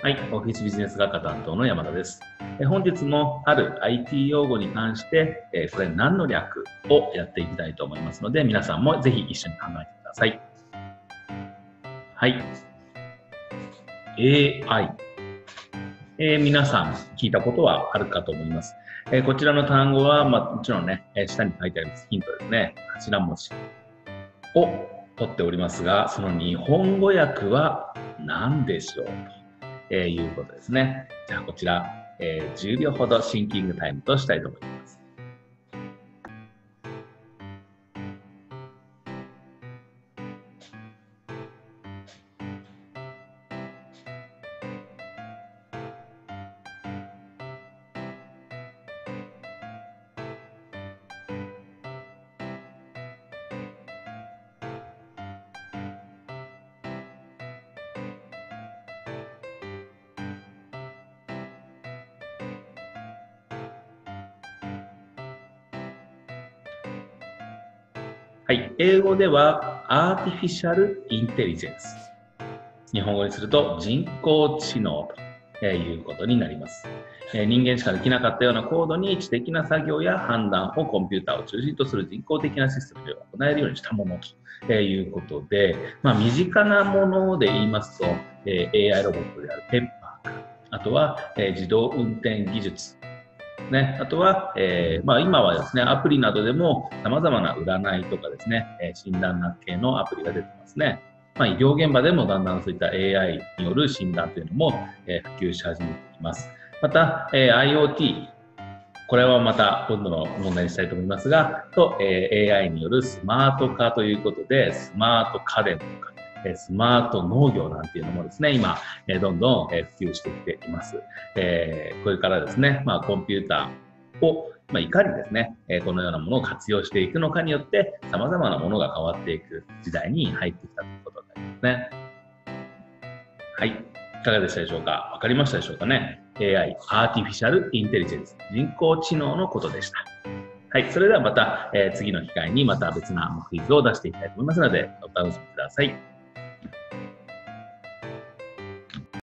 はい、オフィスビジネス学科担当の山田です。本日もある IT 用語に関して、これ何の略をやっていきたいと思いますので、皆さんもぜひ一緒に考えてください。はい。AI。皆さん聞いたことはあるかと思います。こちらの単語は、もちろんね、下に書いてありますヒントですね。頭文字を取っておりますが、その日本語訳は何でしょうということですね。じゃあこちら、10秒ほどシンキングタイムとしたいと思います。はい、英語ではアーティフィシャルインテリジェンス。日本語にすると人工知能ということになります。人間しかできなかったような高度に知的な作業や判断をコンピューターを中心とする人工的なシステムで行えるようにしたものということで、身近なもので言いますと、AI ロボットであるペッパーか、あとは自動運転技術、ね、あとは、今はですね、アプリなどでも様々な占いとかですね、診断系のアプリが出てますね。医療現場でもだんだんそういった AI による診断というのも、普及し始めています。また、IoT、これはまた今度の問題にしたいと思いますが、AI によるスマート化ということで、スマート家電とか、スマート農業なんていうのもですね、今、どんどん普及してきています。これからですね、コンピューターを、いかにですね、このようなものを活用していくのかによって、様々なものが変わっていく時代に入ってきたということになりますね。はい。いかがでしたでしょうか？わかりましたでしょうかね？ AI、アーティフィシャルインテリジェンス、人工知能のことでした。はい。それではまた、次の機会にまた別なクイズを出していきたいと思いますので、お楽しみください。